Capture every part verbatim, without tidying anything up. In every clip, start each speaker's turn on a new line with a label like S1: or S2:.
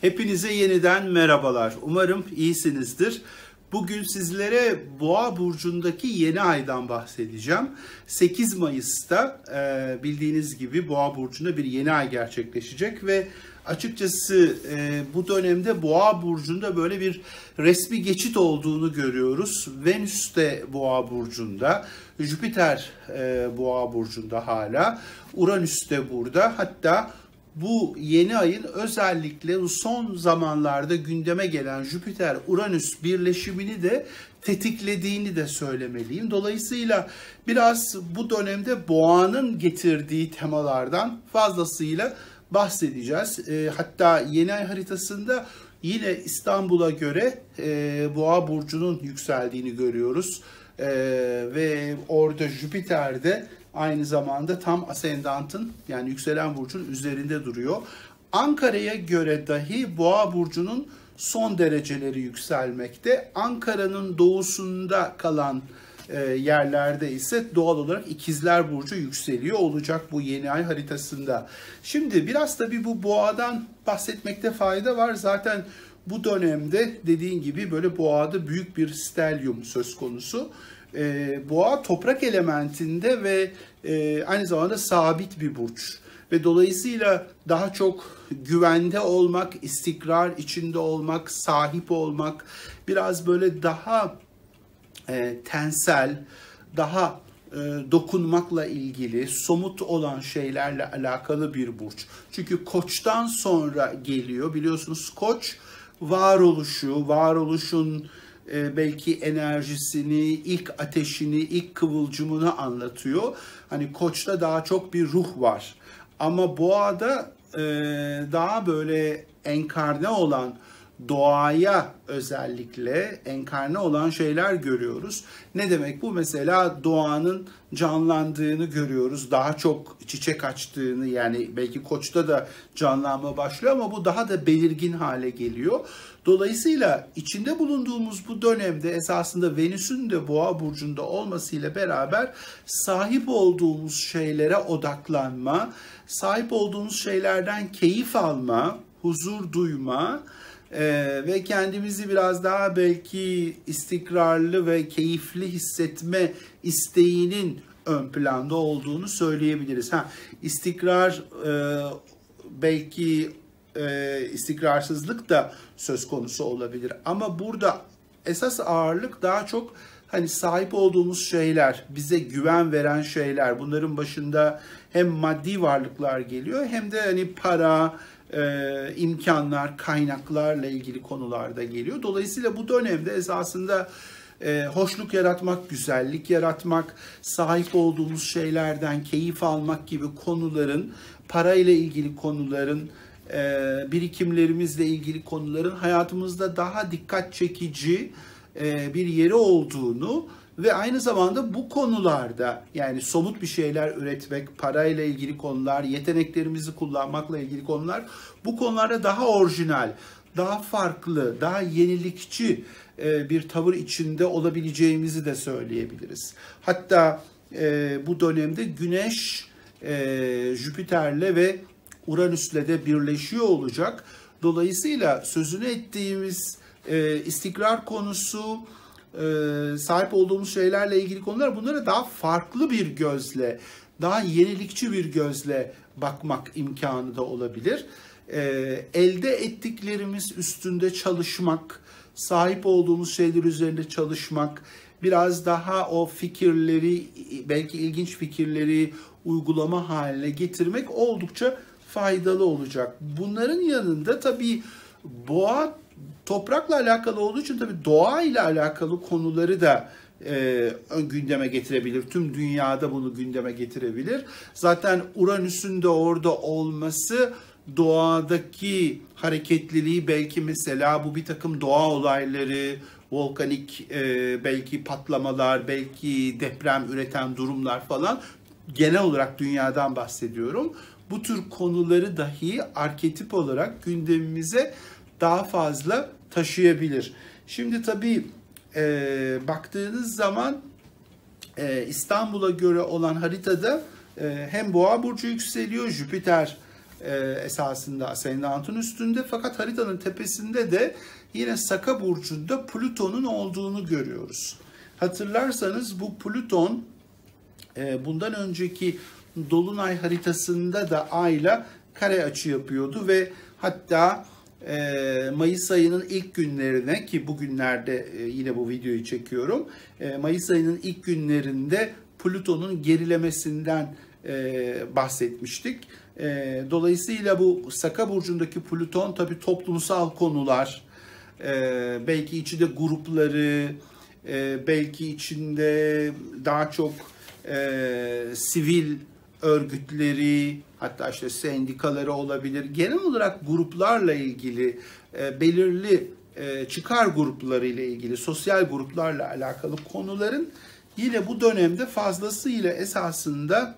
S1: Hepinize yeniden merhabalar. Umarım iyisinizdir. Bugün sizlere Boğa burcundaki yeni aydan bahsedeceğim. sekiz Mayıs'ta e, bildiğiniz gibi Boğa burcunda bir yeni ay gerçekleşecek ve açıkçası e, bu dönemde Boğa burcunda böyle bir resmi geçit olduğunu görüyoruz. Venüs de Boğa burcunda, Jüpiter e, Boğa burcunda hala, Uranüs de burada. Hatta bu yeni ayın özellikle son zamanlarda gündeme gelen Jüpiter-Uranüs birleşimini de tetiklediğini de söylemeliyim. Dolayısıyla biraz bu dönemde Boğa'nın getirdiği temalardan fazlasıyla bahsedeceğiz. E, hatta yeni ay haritasında yine İstanbul'a göre e, Boğa burcunun yükseldiğini görüyoruz. E, ve orada Jüpiter'de aynı zamanda tam ascendantın yani yükselen burcun üzerinde duruyor. Ankara'ya göre dahi Boğa burcunun son dereceleri yükselmekte. Ankara'nın doğusunda kalan e, yerlerde ise doğal olarak İkizler burcu yükseliyor olacak bu yeni ay haritasında. Şimdi biraz tabii bu Boğa'dan bahsetmekte fayda var. Zaten bu dönemde dediğin gibi böyle Boğa'da büyük bir stelyum söz konusu. Ee, Boğa toprak elementinde ve e, aynı zamanda sabit bir burç ve dolayısıyla daha çok güvende olmak, istikrar içinde olmak, sahip olmak, biraz böyle daha e, tensel, daha e, dokunmakla ilgili, somut olan şeylerle alakalı bir burç. Çünkü Koç'tan sonra geliyor, biliyorsunuz Koç varoluşu, varoluşun belki enerjisini, ilk ateşini, ilk kıvılcımını anlatıyor. Hani Koç'ta daha çok bir ruh var. Ama Boğa'da daha böyle enkarne olan, doğaya özellikle enkarne olan şeyler görüyoruz. Ne demek bu? Mesela doğanın canlandığını görüyoruz. Daha çok çiçek açtığını, yani belki Koç'ta da canlanma başlıyor ama bu daha da belirgin hale geliyor. Dolayısıyla içinde bulunduğumuz bu dönemde esasında Venüs'ün de Boğa burcunda olmasıyla beraber sahip olduğumuz şeylere odaklanma, sahip olduğumuz şeylerden keyif alma, huzur duyma, Ee, ve kendimizi biraz daha belki istikrarlı ve keyifli hissetme isteğinin ön planda olduğunu söyleyebiliriz. Ha, istikrar e, belki e, istikrarsızlık da söz konusu olabilir ama burada esas ağırlık daha çok hani sahip olduğumuz şeyler, bize güven veren şeyler. Bunların başında hem maddi varlıklar geliyor hem de hani para, Ee, imkanlar, kaynaklarla ilgili konularda geliyor. Dolayısıyla bu dönemde esasında e, hoşluk yaratmak, güzellik yaratmak, sahip olduğumuz şeylerden keyif almak gibi konuların, parayla ilgili konuların, e, birikimlerimizle ilgili konuların hayatımızda daha dikkat çekici e, bir yeri olduğunu ve aynı zamanda bu konularda yani somut bir şeyler üretmek, parayla ilgili konular, yeteneklerimizi kullanmakla ilgili konular, bu konularda daha orijinal, daha farklı, daha yenilikçi bir tavır içinde olabileceğimizi de söyleyebiliriz. Hatta bu dönemde Güneş Jüpiter'le ve Uranüs'le de birleşiyor olacak. Dolayısıyla sözünü ettiğimiz istikrar konusu, sahip olduğumuz şeylerle ilgili konular, bunlara daha farklı bir gözle, daha yenilikçi bir gözle bakmak imkanı da olabilir. Elde ettiklerimiz üstünde çalışmak, sahip olduğumuz şeyler üzerinde çalışmak, biraz daha o fikirleri, belki ilginç fikirleri uygulama haline getirmek oldukça faydalı olacak. Bunların yanında tabii Boğa toprakla alakalı olduğu için tabii doğa ile alakalı konuları da e, gündeme getirebilir. Tüm dünyada bunu gündeme getirebilir. Zaten Uranüs'ün de orada olması doğadaki hareketliliği, belki mesela bu bir takım doğa olayları, volkanik e, belki patlamalar, belki deprem üreten durumlar falan, genel olarak dünyadan bahsediyorum. Bu tür konuları dahi arketip olarak gündemimize daha fazla taşıyabilir. Şimdi tabii e, baktığınız zaman e, İstanbul'a göre olan haritada e, hem Boğa burcu yükseliyor, Jüpiter e, esasında ascendantın üstünde, fakat haritanın tepesinde de yine Saka burcunda Plüton'un olduğunu görüyoruz. Hatırlarsanız bu Plüton e, bundan önceki Dolunay haritasında da Ay'la kare açı yapıyordu ve hatta e, Mayıs ayının ilk günlerine, ki bugünlerde e, yine bu videoyu çekiyorum, e, Mayıs ayının ilk günlerinde Plüton'un gerilemesinden e, bahsetmiştik. E, dolayısıyla bu Saka burcundaki Plüton tabii toplumsal konular, e, belki içinde grupları, e, belki içinde daha çok e, sivil örgütleri, hatta işte sendikaları olabilir. Genel olarak gruplarla ilgili, e, belirli e, çıkar grupları ile ilgili, sosyal gruplarla alakalı konuların yine bu dönemde fazlasıyla esasında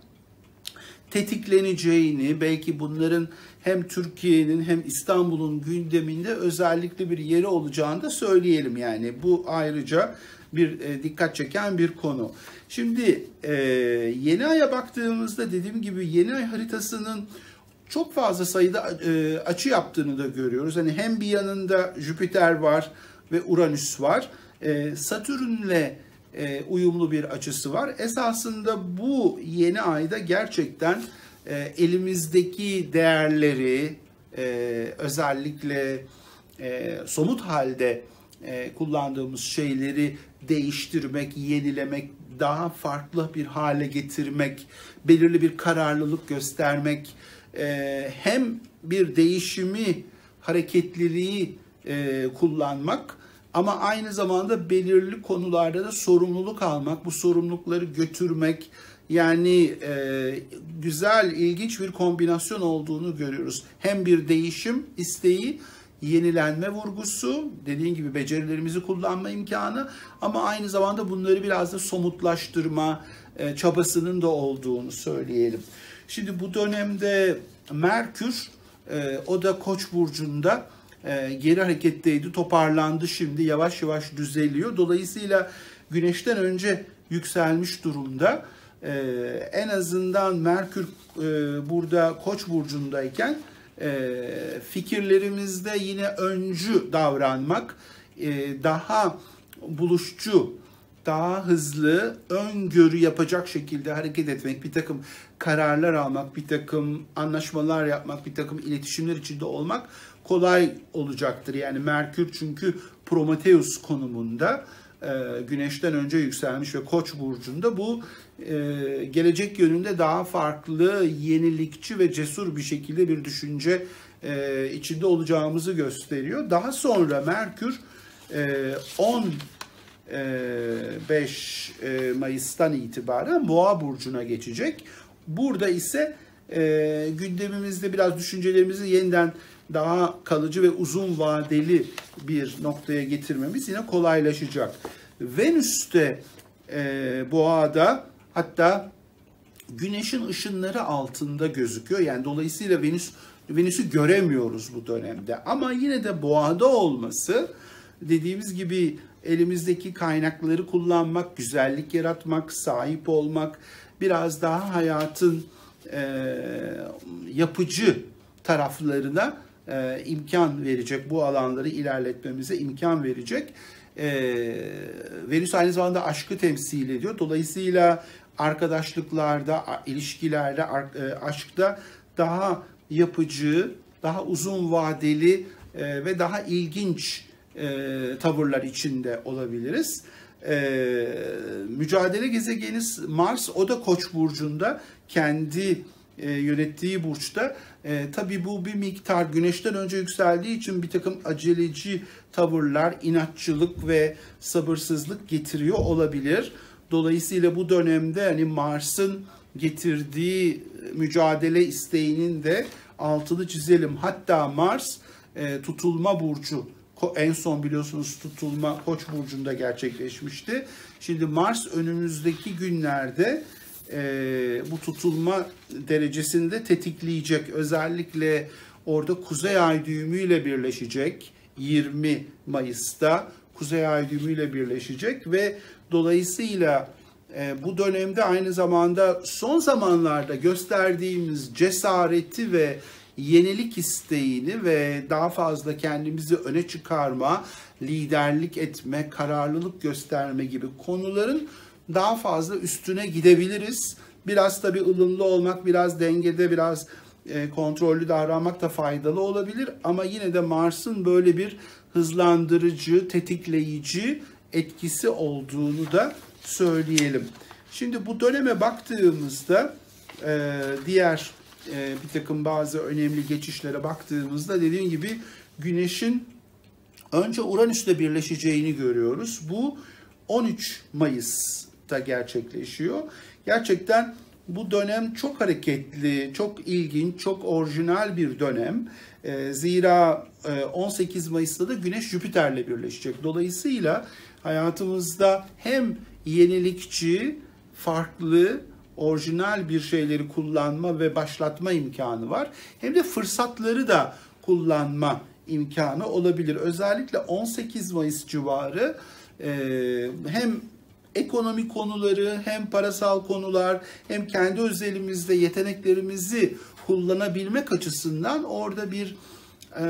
S1: tetikleneceğini, belki bunların hem Türkiye'nin hem İstanbul'un gündeminde özellikle bir yeri olacağını da söyleyelim yani. Bu ayrıca bir e, dikkat çeken bir konu. Şimdi e, yeni aya baktığımızda dediğim gibi yeni ay haritasının çok fazla sayıda e, açı yaptığını da görüyoruz. Hani hem bir yanında Jüpiter var ve Uranüs var. E, Satürn'le e, uyumlu bir açısı var. Esasında bu yeni ayda gerçekten e, elimizdeki değerleri e, özellikle e, somut halde e, kullandığımız şeyleri değiştirmek, yenilemek, daha farklı bir hale getirmek, belirli bir kararlılık göstermek, e, hem bir değişimi, hareketliliği e, kullanmak ama aynı zamanda belirli konularda da sorumluluk almak, bu sorumlulukları götürmek, yani e, güzel, ilginç bir kombinasyon olduğunu görüyoruz. Hem bir değişim isteği, yenilenme vurgusu, dediğim gibi becerilerimizi kullanma imkanı ama aynı zamanda bunları biraz da somutlaştırma e, çabasının da olduğunu söyleyelim. Şimdi bu dönemde Merkür, e, o da Koç burcunda e, geri hareketteydi, toparlandı, şimdi yavaş yavaş düzeliyor. Dolayısıyla Güneş'ten önce yükselmiş durumda. E, en azından Merkür e, burada Koç burcundayken fikirlerimizde yine öncü davranmak, daha buluşçu, daha hızlı, öngörü yapacak şekilde hareket etmek, bir takım kararlar almak, bir takım anlaşmalar yapmak, bir takım iletişimler içinde olmak kolay olacaktır. Yani Merkür çünkü Prometheus konumunda, Güneş'ten önce yükselmiş ve Koç burcunda, bu gelecek yönünde daha farklı, yenilikçi ve cesur bir şekilde bir düşünce içinde olacağımızı gösteriyor. Daha sonra Merkür on beş Mayıs'tan itibaren Boğa burcuna geçecek. Burada ise gündemimizde biraz düşüncelerimizi yeniden daha kalıcı ve uzun vadeli bir noktaya getirmemiz yine kolaylaşacak. Venüs de e, Boğa'da, hatta Güneş'in ışınları altında gözüküyor. Yani dolayısıyla Venüs Venüs'ü göremiyoruz bu dönemde. Ama yine de Boğa'da olması, dediğimiz gibi elimizdeki kaynakları kullanmak, güzellik yaratmak, sahip olmak, biraz daha hayatın e, yapıcı taraflarına e, imkan verecek, bu alanları ilerletmemize imkan verecek. E, Venüs aynı zamanda aşkı temsil ediyor. Dolayısıyla arkadaşlıklarda, ilişkilerde, aşkta daha yapıcı, daha uzun vadeli e, ve daha ilginç e, tavırlar içinde olabiliriz. E, mücadele gezegeni Mars, o da Koç burcunda, kendi e, yönettiği burçta. E, tabii bu bir miktar Güneş'ten önce yükseldiği için bir takım aceleci tavırlar, inatçılık ve sabırsızlık getiriyor olabilir. Dolayısıyla bu dönemde hani Mars'ın getirdiği mücadele isteğinin de altını çizelim. Hatta Mars e, tutulma burcu, en son biliyorsunuz tutulma Koç burcunda gerçekleşmişti. Şimdi Mars önümüzdeki günlerde e, bu tutulma derecesini de tetikleyecek. Özellikle orada Kuzey Ay düğümüyle birleşecek. yirmi Mayıs'ta Kuzey Ay düğümüyle birleşecek ve dolayısıyla e, bu dönemde aynı zamanda son zamanlarda gösterdiğimiz cesareti ve yenilik isteğini ve daha fazla kendimizi öne çıkarma, liderlik etme, kararlılık gösterme gibi konuların daha fazla üstüne gidebiliriz. Biraz tabii ılımlı olmak, biraz dengede, biraz e, kontrollü davranmak da faydalı olabilir. Ama yine de Mars'ın böyle bir hızlandırıcı, tetikleyici etkisi olduğunu da söyleyelim. Şimdi bu döneme baktığımızda e, diğer e, bir takım bazı önemli geçişlere baktığımızda dediğim gibi Güneş'in önce Uranüs'le birleşeceğini görüyoruz. Bu on üç Mayıs'ta gerçekleşiyor. Gerçekten bu dönem çok hareketli, çok ilginç, çok orijinal bir dönem. E, zira e, on sekiz Mayıs'ta da Güneş Jüpiter'le birleşecek. Dolayısıyla hayatımızda hem yenilikçi, farklı, orijinal bir şeyleri kullanma ve başlatma imkanı var. Hem de fırsatları da kullanma imkanı olabilir. Özellikle on sekiz Mayıs civarı e, hem ekonomi konuları, hem parasal konular, hem kendi özelimizde yeteneklerimizi kullanabilmek açısından orada bir e,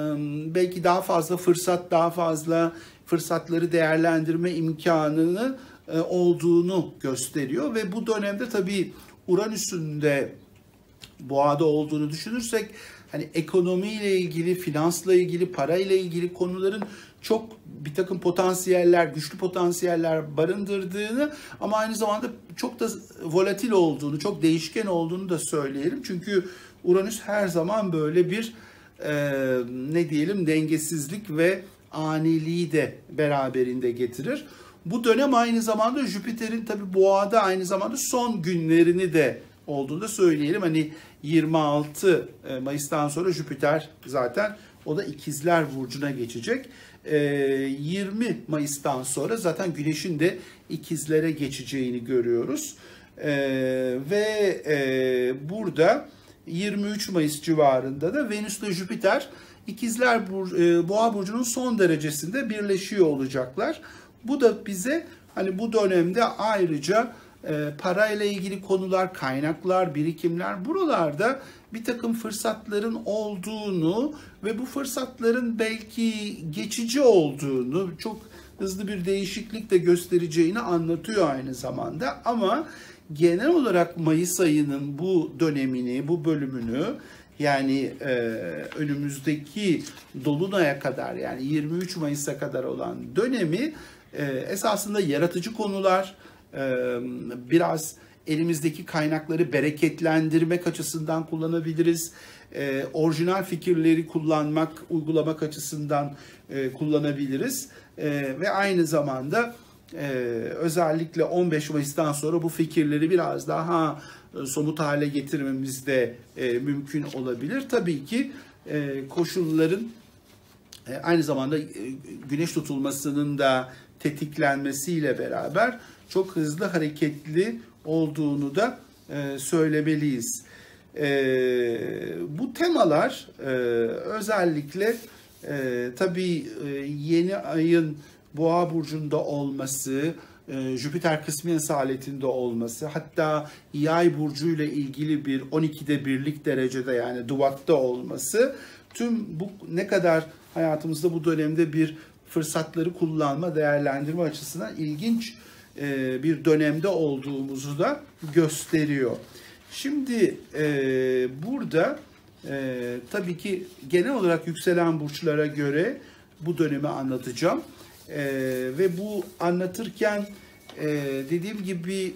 S1: belki daha fazla fırsat, daha fazla fırsatları değerlendirme imkanını e, olduğunu gösteriyor. Ve bu dönemde tabii Uranüs'ün de Boğa'da olduğunu düşünürsek hani ekonomiyle ilgili, finansla ilgili, parayla ilgili konuların çok bir takım potansiyeller, güçlü potansiyeller barındırdığını ama aynı zamanda çok da volatil olduğunu, çok değişken olduğunu da söyleyelim. Çünkü Uranüs her zaman böyle bir e, ne diyelim dengesizlik ve aniliği de beraberinde getirir. Bu dönem aynı zamanda Jüpiter'in tabii Boğa'da aynı zamanda son günlerini de olduğunu da söyleyelim. Hani yirmi altı Mayıs'tan sonra Jüpiter zaten o da İkizler Burcu'na geçecek. yirmi Mayıs'tan sonra zaten Güneş'in de İkizlere geçeceğini görüyoruz. Ve burada yirmi üç Mayıs civarında da Venüs ile Jüpiter İkizler Boğa Burcu'nun son derecesinde birleşiyor olacaklar. Bu da bize hani bu dönemde ayrıca e, parayla ilgili konular, kaynaklar, birikimler buralarda bir takım fırsatların olduğunu ve bu fırsatların belki geçici olduğunu, çok hızlı bir değişiklik de göstereceğini anlatıyor aynı zamanda. Ama genel olarak Mayıs ayının bu dönemini, bu bölümünü yani e, önümüzdeki Dolunay'a kadar yani yirmi üç Mayıs'a kadar olan dönemi e, esasında yaratıcı konular, e, biraz elimizdeki kaynakları bereketlendirmek açısından kullanabiliriz. E, orijinal fikirleri kullanmak, uygulamak açısından e, kullanabiliriz. E, ve aynı zamanda e, özellikle on beş Mayıs'tan sonra bu fikirleri biraz daha e, somut hale getirmemiz de e, mümkün olabilir. Tabii ki e, koşulların e, aynı zamanda e, güneş tutulmasının da tetiklenmesiyle beraber çok hızlı hareketli olduğunu da e, söylemeliyiz. E, bu temalar e, özellikle e, tabii e, yeni ayın Boğa burcunda olması, e, Jüpiter kısmi esaletinde olması, hatta Yay burcu ile ilgili bir on ikide birlik derecede yani duvakta olması, tüm bu ne kadar hayatımızda bu dönemde bir fırsatları kullanma, değerlendirme açısından ilginç e, bir dönemde olduğumuzu da gösteriyor. Şimdi e, burada e, tabii ki genel olarak yükselen burçlara göre bu dönemi anlatacağım. E, ve bu anlatırken e, dediğim gibi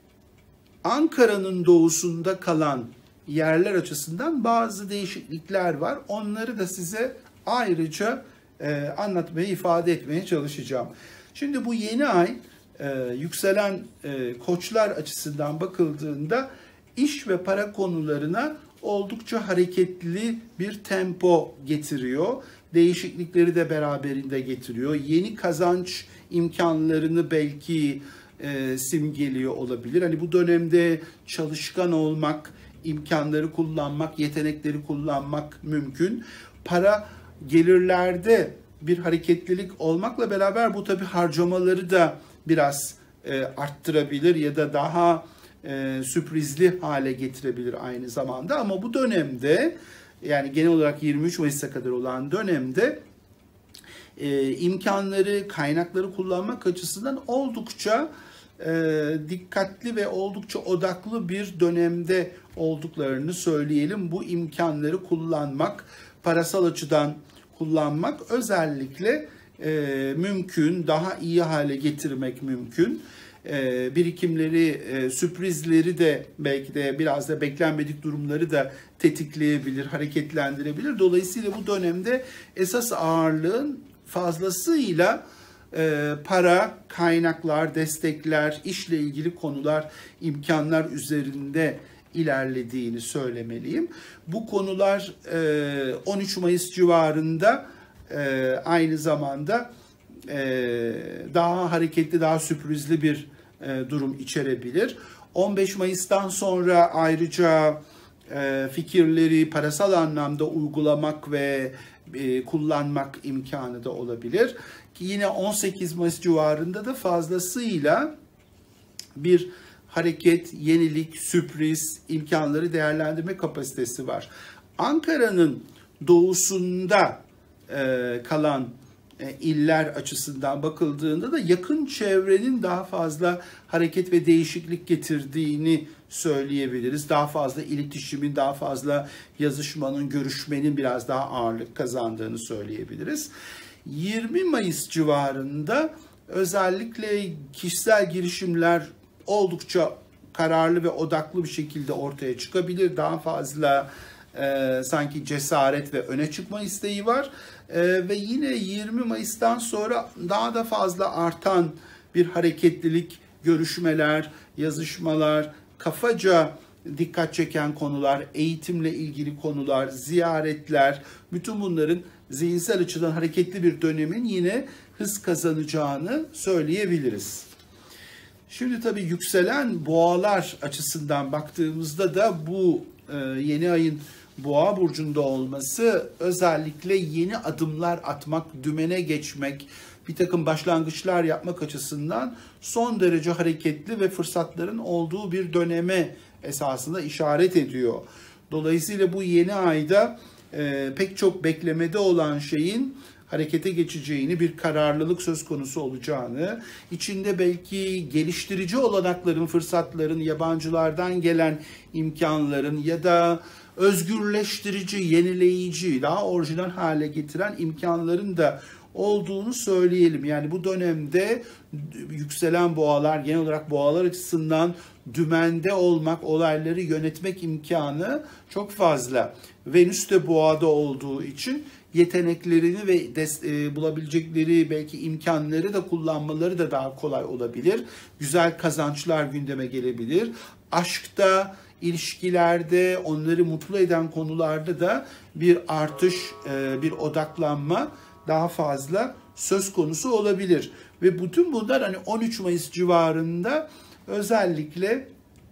S1: Ankara'nın doğusunda kalan yerler açısından bazı değişiklikler var. Onları da size ayrıca e, anlatmaya, ifade etmeye çalışacağım. Şimdi bu yeni ay e, yükselen e, koçlar açısından bakıldığında iş ve para konularına oldukça hareketli bir tempo getiriyor. Değişiklikleri de beraberinde getiriyor. Yeni kazanç imkanlarını belki e, simgeliyor olabilir. Hani bu dönemde çalışkan olmak, imkanları kullanmak, yetenekleri kullanmak mümkün. Para gelirlerde bir hareketlilik olmakla beraber bu tabii harcamaları da biraz e, arttırabilir ya da daha e, sürprizli hale getirebilir aynı zamanda. Ama bu dönemde yani genel olarak yirmi üç Mayıs'a kadar olan dönemde e, imkanları, kaynakları kullanmak açısından oldukça e, dikkatli ve oldukça odaklı bir dönemde olduklarını söyleyelim. Bu imkanları kullanmak, parasal açıdan kullanmak özellikle e, mümkün, daha iyi hale getirmek mümkün. E, birikimleri, e, sürprizleri de belki de biraz da beklenmedik durumları da tetikleyebilir, hareketlendirebilir. Dolayısıyla bu dönemde esas ağırlığın fazlasıyla e, para, kaynaklar, destekler, işle ilgili konular, imkanlar üzerinde ilerlediğini söylemeliyim. Bu konular e, on üç Mayıs civarında e, aynı zamanda e, daha hareketli, daha sürprizli bir e, durum içerebilir. on beş Mayıs'tan sonra ayrıca e, fikirleri parasal anlamda uygulamak ve e, kullanmak imkanı da olabilir. Ki yine on sekiz Mayıs civarında da fazlasıyla bir hareket, yenilik, sürpriz, imkanları değerlendirme kapasitesi var. Ankara'nın doğusunda e, kalan e, iller açısından bakıldığında da yakın çevrenin daha fazla hareket ve değişiklik getirdiğini söyleyebiliriz. Daha fazla iletişimin, daha fazla yazışmanın, görüşmenin biraz daha ağırlık kazandığını söyleyebiliriz. yirmi Mayıs civarında özellikle kişisel girişimler oldukça kararlı ve odaklı bir şekilde ortaya çıkabilir. Daha fazla e, sanki cesaret ve öne çıkma isteği var. E, ve yine yirmi Mayıs'tan sonra daha da fazla artan bir hareketlilik, görüşmeler, yazışmalar, kafaca dikkat çeken konular, eğitimle ilgili konular, ziyaretler, bütün bunların zihinsel açıdan hareketli bir dönemin yine hız kazanacağını söyleyebiliriz. Şimdi tabii yükselen boğalar açısından baktığımızda da bu e, yeni ayın boğa burcunda olması özellikle yeni adımlar atmak, dümene geçmek, bir takım başlangıçlar yapmak açısından son derece hareketli ve fırsatların olduğu bir döneme esasında işaret ediyor. Dolayısıyla bu yeni ayda e, pek çok beklemede olan şeyin harekete geçeceğini, bir kararlılık söz konusu olacağını, içinde belki geliştirici olanakların, fırsatların, yabancılardan gelen imkanların ya da özgürleştirici, yenileyici, daha orijinal hale getiren imkanların da olduğunu söyleyelim. Yani bu dönemde yükselen boğalar, genel olarak boğalar açısından dümende olmak, olayları yönetmek imkanı çok fazla. Venüs de boğada olduğu için yeteneklerini ve des, e, bulabilecekleri belki imkanları da kullanmaları da daha kolay olabilir. Güzel kazançlar gündeme gelebilir. Aşkta, ilişkilerde, onları mutlu eden konularda da bir artış, e, bir odaklanma daha fazla söz konusu olabilir. Ve bütün bunlar hani on üç Mayıs civarında özellikle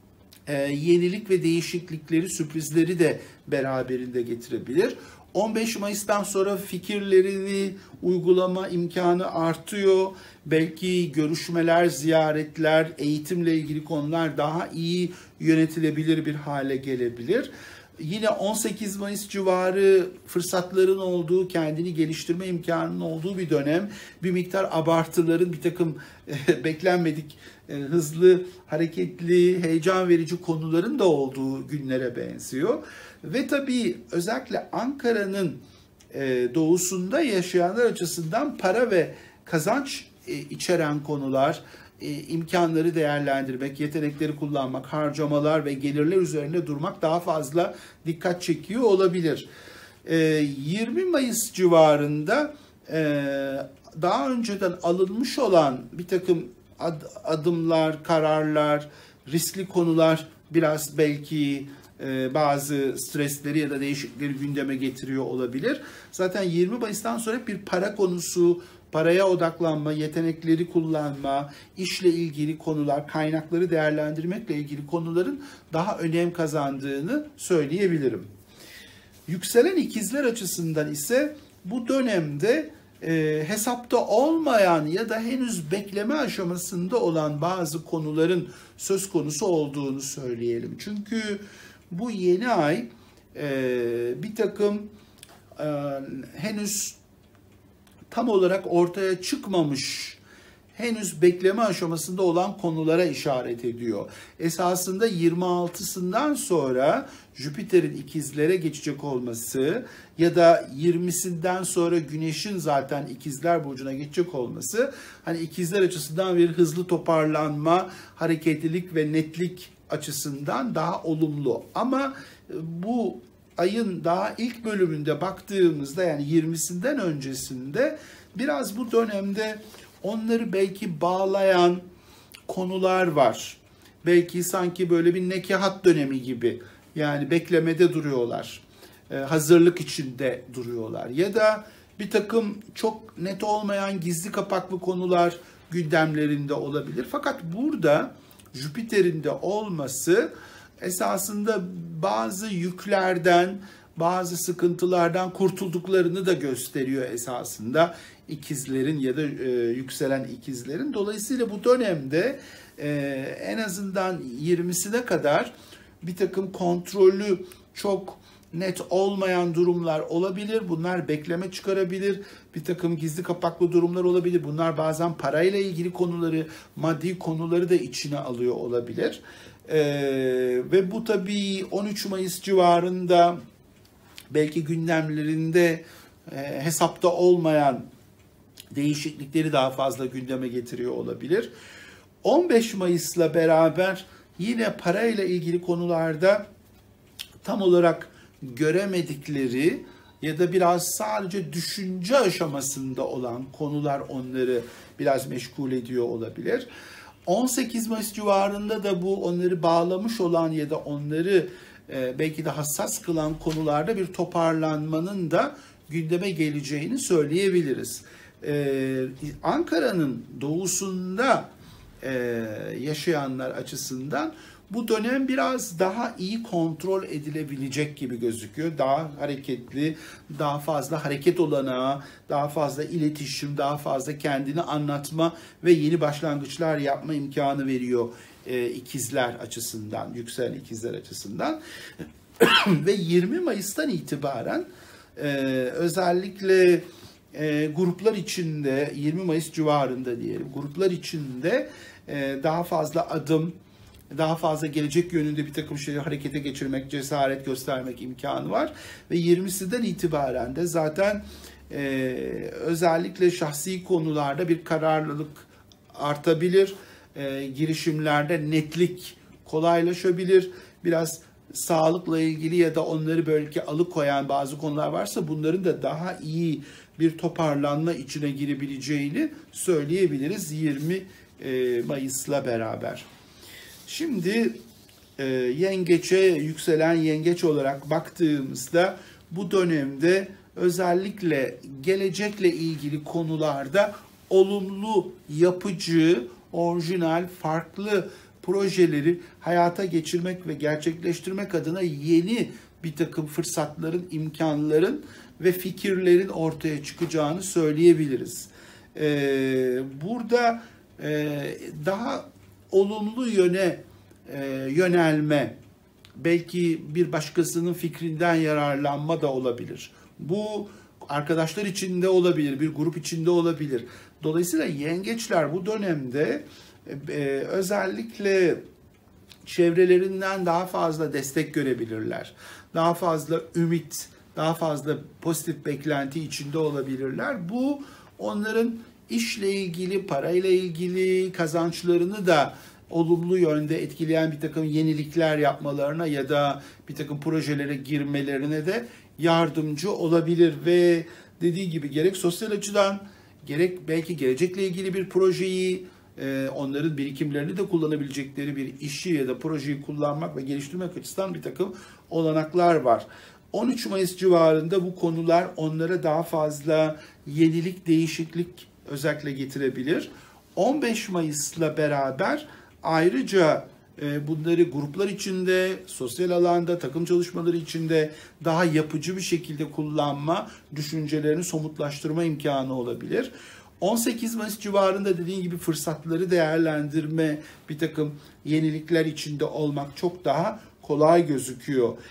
S1: e, yenilik ve değişiklikleri, sürprizleri de beraberinde getirebilir. on beş Mayıs'tan sonra fikirlerini uygulama imkanı artıyor. Belki görüşmeler, ziyaretler, eğitimle ilgili konular daha iyi yönetilebilir bir hale gelebilir. Yine on sekiz Mayıs civarı fırsatların olduğu, kendini geliştirme imkanının olduğu bir dönem. Bir miktar abartıların, bir takım e, beklenmedik, e, hızlı, hareketli, heyecan verici konuların da olduğu günlere benziyor. Ve tabii özellikle Ankara'nın e, doğusunda yaşayanlar açısından para ve kazanç e, içeren konular, e, imkanları değerlendirmek, yetenekleri kullanmak, harcamalar ve gelirler üzerinde durmak daha fazla dikkat çekiyor olabilir. E, yirmi Mayıs civarında e, daha önceden alınmış olan bir takım ad, adımlar, kararlar, riskli konular biraz belki e, bazı stresleri ya da değişiklikleri gündeme getiriyor olabilir. Zaten yirmi Mayıs'tan sonra hep bir para konusu, paraya odaklanma, yetenekleri kullanma, işle ilgili konular, kaynakları değerlendirmekle ilgili konuların daha önem kazandığını söyleyebilirim. Yükselen ikizler açısından ise bu dönemde e, hesapta olmayan ya da henüz bekleme aşamasında olan bazı konuların söz konusu olduğunu söyleyelim. Çünkü bu yeni ay bir takım henüz tam olarak ortaya çıkmamış, henüz bekleme aşamasında olan konulara işaret ediyor. Esasında yirmi altısından sonra Jüpiter'in ikizlere geçecek olması ya da yirmisinden sonra Güneş'in zaten ikizler burcuna geçecek olması, hani ikizler açısından bir hızlı toparlanma, hareketlilik ve netlik açısından daha olumlu. Ama bu ayın daha ilk bölümünde baktığımızda, yani yirmisinden öncesinde biraz bu dönemde onları belki bağlayan konular var. Belki sanki böyle bir nekahat dönemi gibi, yani beklemede duruyorlar, hazırlık içinde duruyorlar. Ya da bir takım çok net olmayan gizli kapaklı konular gündemlerinde olabilir. Fakat burada Jüpiter'in de olması esasında bazı yüklerden, bazı sıkıntılardan kurtulduklarını da gösteriyor esasında ikizlerin ya da e, yükselen ikizlerin. Dolayısıyla bu dönemde e, en azından yirmisine kadar bir takım kontrolü çok net olmayan durumlar olabilir. Bunlar bekleme çıkarabilir. Bir takım gizli kapaklı durumlar olabilir. Bunlar bazen parayla ilgili konuları, maddi konuları da içine alıyor olabilir. Ee, ve bu tabii on üç Mayıs civarında belki gündemlerinde e, hesapta olmayan değişiklikleri daha fazla gündeme getiriyor olabilir. on beş Mayıs'la beraber yine parayla ilgili konularda tam olarak göremedikleri ya da biraz sadece düşünce aşamasında olan konular onları biraz meşgul ediyor olabilir. on sekiz Mayıs civarında da bu onları bağlamış olan ya da onları e, belki de hassas kılan konularda bir toparlanmanın da gündeme geleceğini söyleyebiliriz. Ee, Ankara'nın doğusunda e, yaşayanlar açısından bu dönem biraz daha iyi kontrol edilebilecek gibi gözüküyor. Daha hareketli, daha fazla hareket olanağı, daha fazla iletişim, daha fazla kendini anlatma ve yeni başlangıçlar yapma imkanı veriyor e, ikizler açısından, yükselen ikizler açısından. Ve yirmi Mayıs'tan itibaren e, özellikle e, gruplar içinde, yirmi Mayıs civarında diyelim, gruplar içinde e, daha fazla adım, daha fazla gelecek yönünde bir takım şeyleri harekete geçirmek, cesaret göstermek imkanı var. Ve yirmisinden itibaren de zaten e, özellikle şahsi konularda bir kararlılık artabilir. E, girişimlerde netlik kolaylaşabilir. Biraz sağlıkla ilgili ya da onları belki alıkoyan bazı konular varsa bunların da daha iyi bir toparlanma içine girebileceğini söyleyebiliriz yirmi Mayıs'la beraber. Şimdi e, yengeçe, yükselen yengeç olarak baktığımızda bu dönemde özellikle gelecekle ilgili konularda olumlu, yapıcı, orijinal, farklı projeleri hayata geçirmek ve gerçekleştirmek adına yeni bir takım fırsatların, imkanların ve fikirlerin ortaya çıkacağını söyleyebiliriz. Ee, burada e, daha olumlu yöne e, yönelme, belki bir başkasının fikrinden yararlanma da olabilir. Bu arkadaşlar içinde olabilir, bir grup içinde olabilir. Dolayısıyla yengeçler bu dönemde e, özellikle çevrelerinden daha fazla destek görebilirler. Daha fazla ümit, daha fazla pozitif beklenti içinde olabilirler. Bu onların işle ilgili, parayla ilgili kazançlarını da olumlu yönde etkileyen bir takım yenilikler yapmalarına ya da bir takım projelere girmelerine de yardımcı olabilir. Ve dediği gibi gerek sosyal açıdan, gerek belki gelecekle ilgili bir projeyi, onların birikimlerini de kullanabilecekleri bir işi ya da projeyi kullanmak ve geliştirmek açısından bir takım olanaklar var. on üç Mayıs civarında bu konular onlara daha fazla yenilik, değişiklik özellikle getirebilir. on beş Mayıs'la beraber ayrıca bunları gruplar içinde, sosyal alanda, takım çalışmaları içinde daha yapıcı bir şekilde kullanma, düşüncelerini somutlaştırma imkanı olabilir. on sekiz Mayıs civarında dediğim gibi fırsatları değerlendirme, bir takım yenilikler içinde olmak çok daha kolay gözüküyor.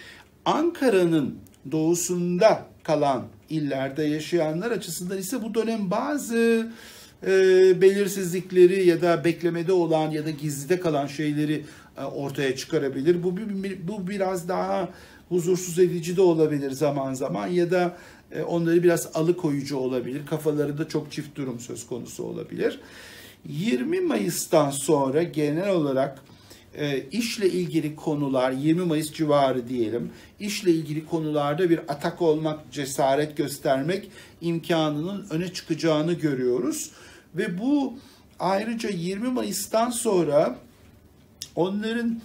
S1: Ankara'nın doğusunda kalan illerde yaşayanlar açısından ise bu dönem bazı e, belirsizlikleri ya da beklemede olan ya da gizlide kalan şeyleri e, ortaya çıkarabilir. Bu, bu biraz daha huzursuz edici de olabilir zaman zaman ya da e, onları biraz alıkoyucu olabilir. Kafalarında çok çift durum söz konusu olabilir. yirmi Mayıs'tan sonra genel olarak e, işle ilgili konular, yirmi Mayıs civarı diyelim, işle ilgili konularda bir atak olmak, cesaret göstermek imkanının öne çıkacağını görüyoruz. Ve bu ayrıca yirmi Mayıs'tan sonra onların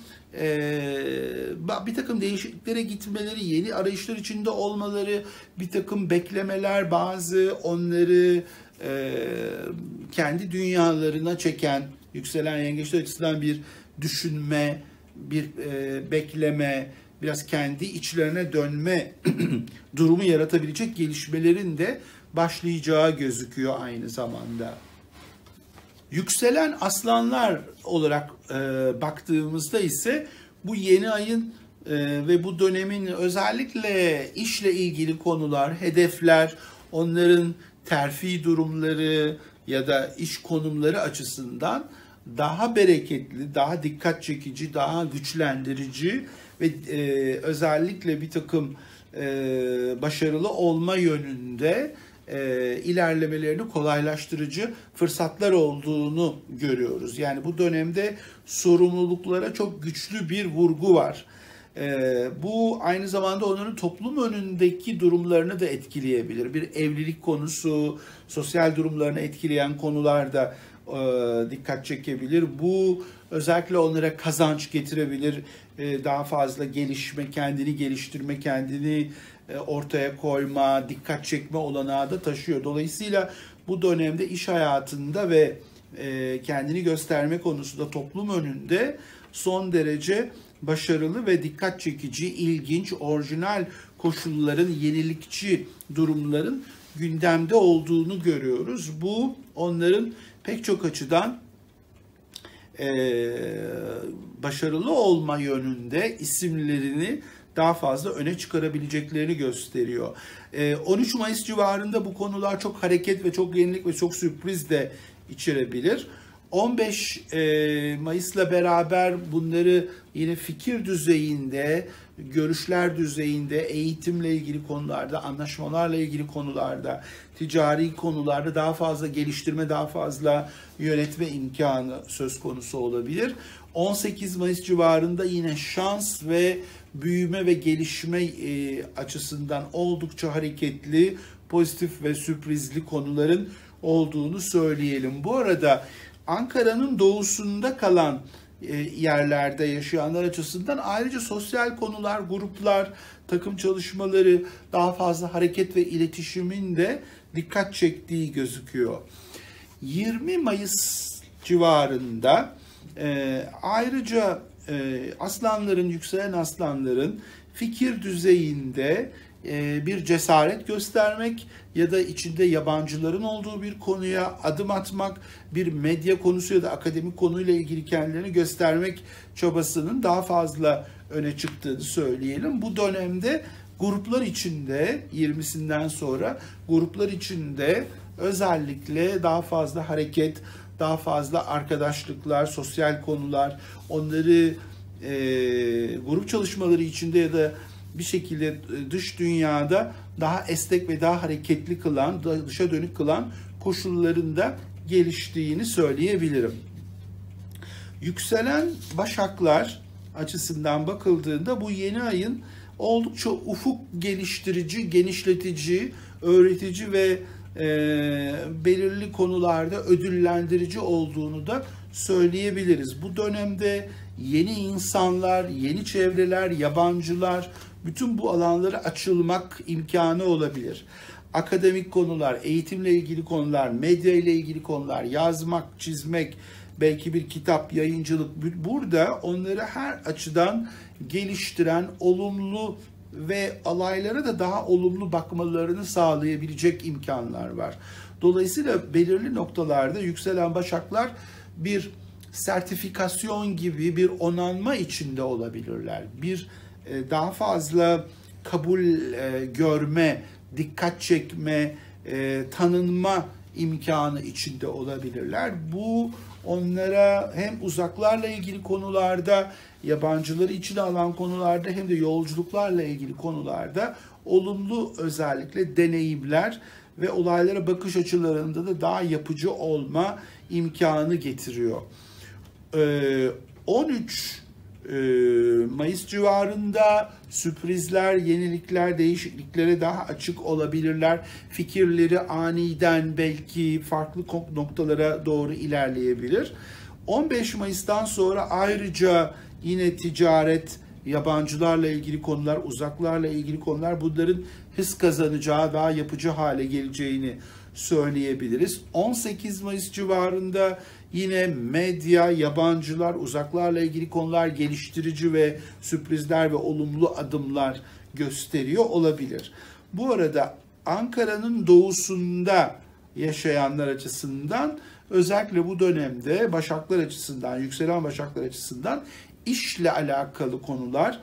S1: e, bir takım değişikliklere gitmeleri, yeni arayışlar içinde olmaları, bir takım beklemeler, bazı onları e, kendi dünyalarına çeken, yükselen yengeçler açısından bir düşünme, bir e, bekleme, biraz kendi içlerine dönme durumu yaratabilecek gelişmelerin de başlayacağı gözüküyor aynı zamanda. Yükselen aslanlar olarak e, baktığımızda ise bu yeni ayın e, ve bu dönemin özellikle işle ilgili konular, hedefler, onların terfi durumları ya da iş konumları açısından daha bereketli, daha dikkat çekici, daha güçlendirici ve e, özellikle bir takım e, başarılı olma yönünde e, ilerlemelerini kolaylaştırıcı fırsatlar olduğunu görüyoruz. Yani bu dönemde sorumluluklara çok güçlü bir vurgu var. E, bu aynı zamanda onların toplum önündeki durumlarını da etkileyebilir. Bir evlilik konusu, sosyal durumlarını etkileyen konular da e, dikkat çekebilir. Bu özellikle onlara kazanç getirebilir. E, daha fazla gelişme, kendini geliştirme, kendini e, ortaya koyma, dikkat çekme olanağı da taşıyor. Dolayısıyla bu dönemde iş hayatında ve e, kendini gösterme konusunda toplum önünde son derece başarılı ve dikkat çekici, ilginç, orijinal koşulların, yenilikçi durumların gündemde olduğunu görüyoruz. Bu onların pek çok açıdan e, başarılı olma yönünde isimlerini daha fazla öne çıkarabileceklerini gösteriyor. E, on üç Mayıs civarında bu konular çok hareket ve çok yenilik ve çok sürpriz de içerebilir. on beş Mayıs'la beraber bunları yine fikir düzeyinde, görüşler düzeyinde, eğitimle ilgili konularda, anlaşmalarla ilgili konularda, ticari konularda daha fazla geliştirme, daha fazla yönetme imkanı söz konusu olabilir. on sekiz Mayıs civarında yine şans ve büyüme ve gelişme açısından oldukça hareketli, pozitif ve sürprizli konuların olduğunu söyleyelim. Bu arada Ankara'nın doğusunda kalan yerlerde yaşayanlar açısından ayrıca sosyal konular, gruplar, takım çalışmaları, daha fazla hareket ve iletişimin de dikkat çektiği gözüküyor. yirmi Mayıs civarında e, ayrıca e, aslanların, yükselen aslanların fikir düzeyinde e, bir cesaret göstermek ya da içinde yabancıların olduğu bir konuya adım atmak, bir medya konusu ya da akademik konuyla ilgili kendilerini göstermek çabasının daha fazla öne çıktığını söyleyelim. Bu dönemde gruplar içinde, yirmisinden sonra gruplar içinde özellikle daha fazla hareket, daha fazla arkadaşlıklar, sosyal konular, onları e, grup çalışmaları içinde ya da bir şekilde dış dünyada daha esnek ve daha hareketli kılan, dışa dönük kılan koşullarında geliştiğini söyleyebilirim. Yükselen Başaklar açısından bakıldığında bu yeni ayın oldukça ufuk geliştirici, genişletici, öğretici ve e, belirli konularda ödüllendirici olduğunu da söyleyebiliriz. Bu dönemde yeni insanlar, yeni çevreler, yabancılar, bütün bu alanlara açılmak imkanı olabilir. Akademik konular, eğitimle ilgili konular, medya ile ilgili konular, yazmak, çizmek, belki bir kitap, yayıncılık, burada onları her açıdan geliştiren, olumlu ve alaylara da daha olumlu bakmalarını sağlayabilecek imkanlar var. Dolayısıyla belirli noktalarda yükselen Başaklar bir sertifikasyon gibi bir onanma içinde olabilirler. Bir e, daha fazla kabul e, görme, dikkat çekme, e, tanınma imkanı içinde olabilirler. Bu onlara hem uzaklarla ilgili konularda, yabancıları içine alan konularda hem de yolculuklarla ilgili konularda olumlu özellikle deneyimler ve olaylara bakış açılarında da daha yapıcı olma imkanı getiriyor. on üç Mayıs civarında sürprizler, yenilikler, değişikliklere daha açık olabilirler. Fikirleri aniden belki farklı noktalara doğru ilerleyebilir. on beş Mayıs'tan sonra ayrıca yine ticaret, yabancılarla ilgili konular, uzaklarla ilgili konular, bunların hız kazanacağı, daha yapıcı hale geleceğini söyleyebiliriz. on sekiz Mayıs civarında yine medya, yabancılar, uzaklarla ilgili konular geliştirici ve sürprizler ve olumlu adımlar gösteriyor olabilir. Bu arada Ankara'nın doğusunda yaşayanlar açısından özellikle bu dönemde Başaklar açısından, yükselen Başaklar açısından işle alakalı konular,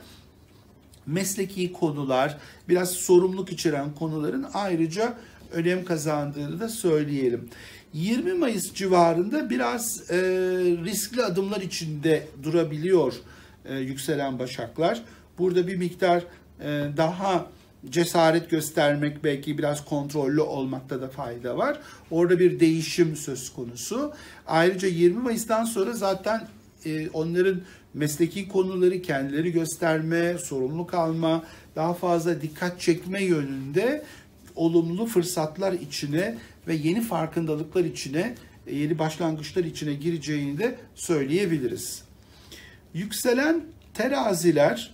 S1: mesleki konular, biraz sorumluluk içeren konuların ayrıca önem kazandığını da söyleyelim. yirmi Mayıs civarında biraz e, riskli adımlar içinde durabiliyor e, yükselen Başaklar. Burada bir miktar e, daha cesaret göstermek, belki biraz kontrollü olmakta da fayda var. Orada bir değişim söz konusu. Ayrıca yirmi Mayıs'tan sonra zaten e, onların mesleki konuları, kendileri gösterme, sorumluluk alma, daha fazla dikkat çekme yönünde olumlu fırsatlar içine ve yeni farkındalıklar içine, yeni başlangıçlar içine gireceğini de söyleyebiliriz. Yükselen teraziler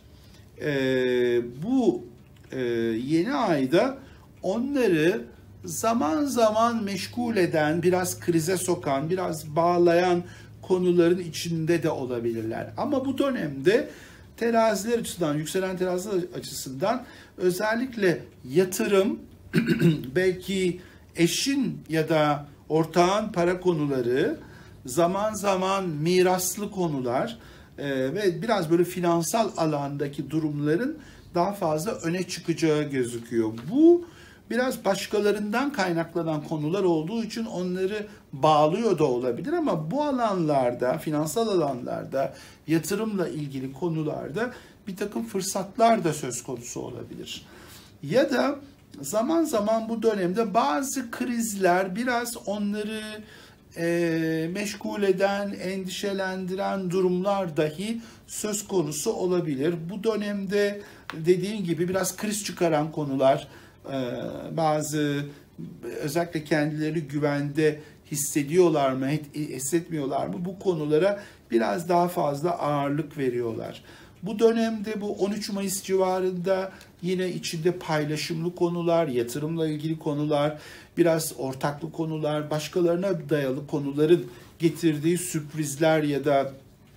S1: e, bu e, yeni ayda onları zaman zaman meşgul eden, biraz krize sokan, biraz bağlayan konuların içinde de olabilirler. Ama bu dönemde teraziler açısından, yükselen teraziler açısından özellikle yatırım, belki eşin ya da ortağın para konuları, zaman zaman miraslı konular e, ve biraz böyle finansal alandaki durumların daha fazla öne çıkacağı gözüküyor. Bu biraz başkalarından kaynaklanan konular olduğu için onları bağlıyor da olabilir ama bu alanlarda, finansal alanlarda, yatırımla ilgili konularda bir takım fırsatlar da söz konusu olabilir. Ya da zaman zaman bu dönemde bazı krizler biraz onları e, meşgul eden, endişelendiren durumlar dahi söz konusu olabilir. Bu dönemde dediğim gibi biraz kriz çıkaran konular, e, bazı özellikle kendileri güvende hissediyorlar mı, hissetmiyorlar mı, bu konulara biraz daha fazla ağırlık veriyorlar. Bu dönemde bu on üç Mayıs civarında yine içinde paylaşımlı konular, yatırımla ilgili konular, biraz ortaklı konular, başkalarına dayalı konuların getirdiği sürprizler ya da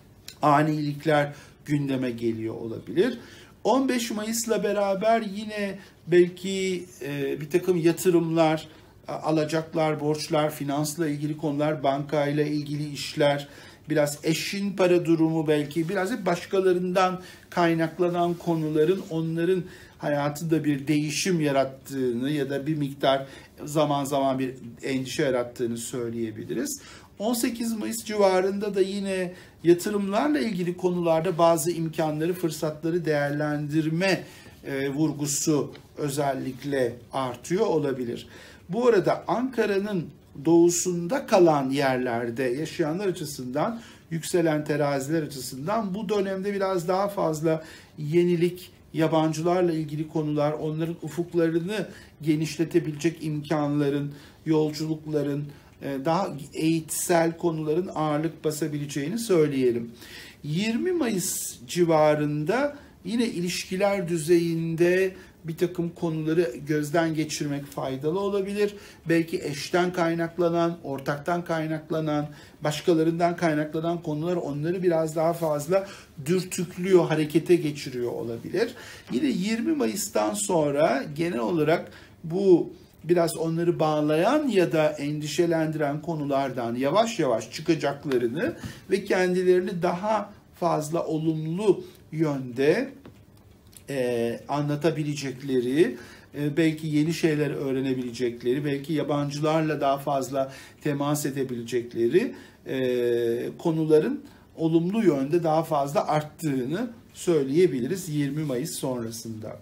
S1: anilikler gündeme geliyor olabilir. on beş Mayıs'la beraber yine belki e, bir takım yatırımlar, alacaklar, borçlar, finansla ilgili konular, bankayla ilgili işler, biraz eşin para durumu, belki biraz hep başkalarından kaynaklanan konuların onların hayatında bir değişim yarattığını ya da bir miktar zaman zaman bir endişe yarattığını söyleyebiliriz. on sekiz Mayıs civarında da yine yatırımlarla ilgili konularda bazı imkanları, fırsatları değerlendirme e, vurgusu özellikle artıyor olabilir. Bu arada Ankara'nın doğusunda kalan yerlerde yaşayanlar açısından, yükselen teraziler açısından bu dönemde biraz daha fazla yenilik, yabancılarla ilgili konular, onların ufuklarını genişletebilecek imkanların, yolculukların, daha eğitsel konuların ağırlık basabileceğini söyleyelim. yirmi Mayıs civarında yine ilişkiler düzeyinde bir takım konuları gözden geçirmek faydalı olabilir. Belki eşten kaynaklanan, ortaktan kaynaklanan, başkalarından kaynaklanan konular onları biraz daha fazla dürtüklüyor, harekete geçiriyor olabilir. Yine yirmi Mayıs'tan sonra genel olarak bu biraz onları bağlayan ya da endişelendiren konulardan yavaş yavaş çıkacaklarını ve kendilerini daha fazla olumlu yönde e, anlatabilecekleri, e, belki yeni şeyler öğrenebilecekleri, belki yabancılarla daha fazla temas edebilecekleri e, konuların olumlu yönde daha fazla arttığını söyleyebiliriz yirmi Mayıs sonrasında.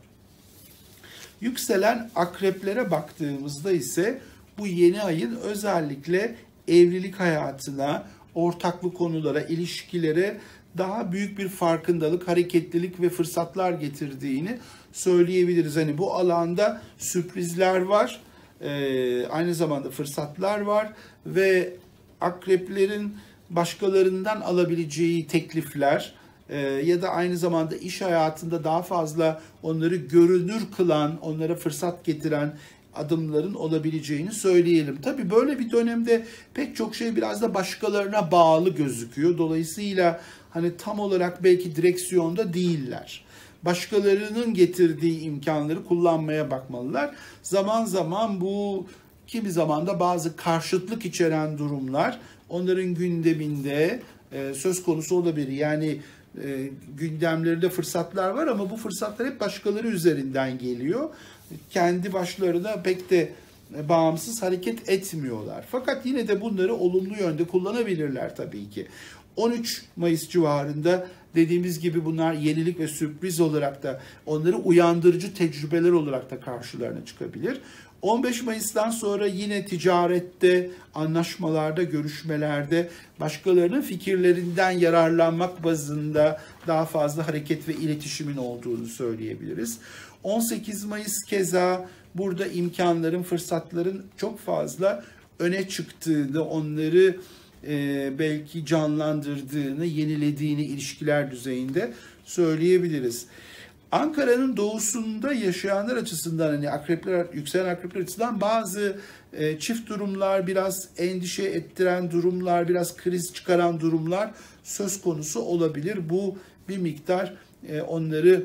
S1: Yükselen akreplere baktığımızda ise bu yeni ayın özellikle evlilik hayatına, ortaklı konulara, ilişkilere daha büyük bir farkındalık, hareketlilik ve fırsatlar getirdiğini söyleyebiliriz. Hani bu alanda sürprizler var, e, aynı zamanda fırsatlar var ve akreplerin başkalarından alabileceği teklifler e, ya da aynı zamanda iş hayatında daha fazla onları görünür kılan, onlara fırsat getiren adımların olabileceğini söyleyelim. Tabii böyle bir dönemde pek çok şey biraz da başkalarına bağlı gözüküyor. Dolayısıyla hani tam olarak belki direksiyonda değiller. Başkalarının getirdiği imkanları kullanmaya bakmalılar. Zaman zaman bu kimi zaman da bazı karşıtlık içeren durumlar onların gündeminde e, söz konusu olabilir. Yani e, gündemlerinde fırsatlar var ama bu fırsatlar hep başkaları üzerinden geliyor. Kendi başlarına pek de bağımsız hareket etmiyorlar. Fakat yine de bunları olumlu yönde kullanabilirler tabii ki. on üç Mayıs civarında dediğimiz gibi bunlar yenilik ve sürpriz olarak da onları uyandırıcı tecrübeler olarak da karşılarına çıkabilir. on beş Mayıs'tan sonra yine ticarette, anlaşmalarda, görüşmelerde başkalarının fikirlerinden yararlanmak bazında daha fazla hareket ve iletişimin olduğunu söyleyebiliriz. on sekiz Mayıs keza burada imkanların, fırsatların çok fazla öne çıktığını, onları e, belki canlandırdığını, yenilediğini ilişkiler düzeyinde söyleyebiliriz. Ankara'nın doğusunda yaşayanlar açısından, hani akrepler, yükselen akrepler açısından bazı e, çift durumlar, biraz endişe ettiren durumlar, biraz kriz çıkaran durumlar söz konusu olabilir. Bu bir miktar e, onları